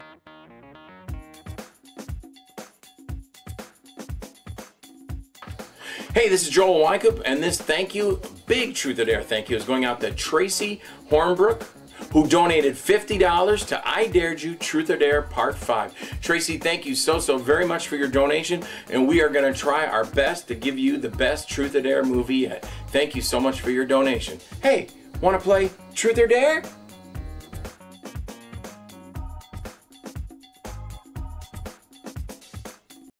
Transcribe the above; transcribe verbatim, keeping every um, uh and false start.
Hey, this is Joel Wykup, and this thank you, big Truth or Dare thank you, is going out to Tracy Hornbrook, who donated fifty dollars to I Dared You Truth or Dare Part five. Tracy, thank you so, so very much for your donation, and we are going to try our best to give you the best Truth or Dare movie yet. Thank you so much for your donation. Hey, want to play Truth or Dare?